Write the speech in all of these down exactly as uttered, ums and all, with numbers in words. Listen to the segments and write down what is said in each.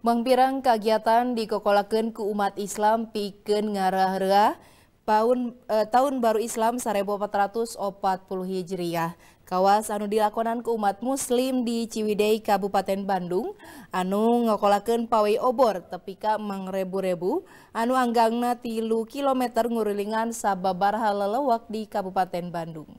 Mangpirang kagiatan dikokolakeun ku umat Islam pikeun ngarah-reah tahun, eh, tahun baru Islam seribu empat ratus empat puluh Hijriah. Kawas anu dilakonan ku umat muslim di Ciwidey, Kabupaten Bandung, anu ngokolakeun pawai obor tepi ka mangrebu-rebu, anu anggangna tilu kilometer ngurulingan sababaraha lelewak di Kabupaten Bandung.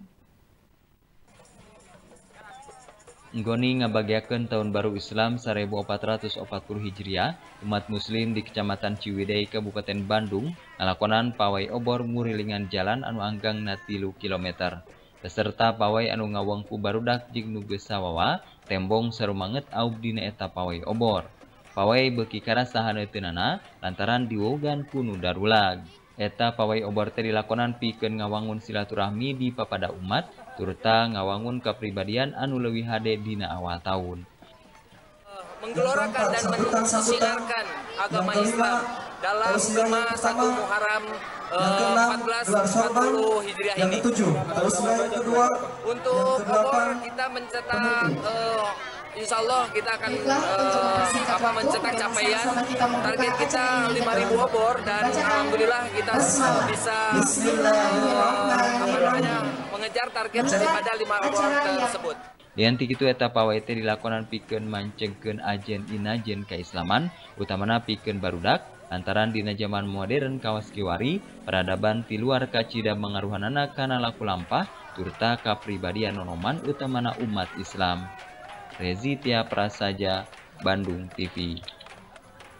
Nggoni ngabagiakeun tahun baru Islam seribu empat ratus empat puluh Hijriah, umat muslim di Kecamatan Ciwidey, Kabupaten Bandung, ngalakonan pawai obor ngurilingan jalan anu anggangna tilu kilometer. Peserta pawai anu ngawengku barudak jeung nu geus sawawa, tembong sarumanget aub dina eta pawai obor. Pawai beuki karasahan euteunana lantaran diwogan ku nu darulag. Eta pawai obor teh dilakonan pikeun ngawangun silaturahmi di papada umat, turta ngawangun kepribadian anu leuwih hade dina awal tahun. Menggelorakan dan mensiarkan agama Islam dalam Gema satu Muharram empat belas empat puluh Hijriah ini. Untuk obor kita mencetak uh, insya Allah kita akan uh, apa, mencetak capaian. Target kita lima ribu obor dan alhamdulillah kita uh, bisa uh, apa namanya, mengejar target daripada lima obor tersebut. Yanti kitu eta pawai teh dilakonan pikeun mancengkeun ajen inajen kaislaman, utamana pikeun barudak, lantaran dina zaman modern kawas kiwari, peradaban ti luar kacida mangaruhanana kana laku lampah, turta kapribadian nonoman utamana umat Islam. Rezi Tia Prasaja, Bandung T V.